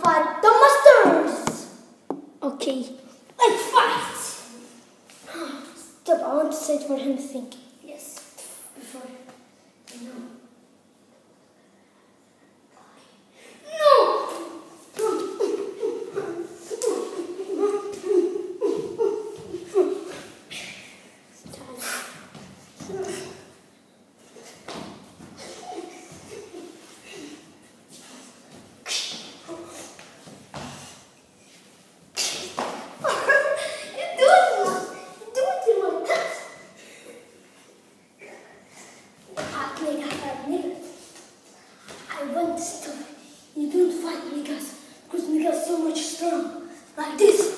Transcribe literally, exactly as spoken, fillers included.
fight the monsters. Okay. Let's fight. Stop, I want to say it for him to think. Yes. Before. No. I want to stop. You don't fight niggas because niggas so much strong. Like this.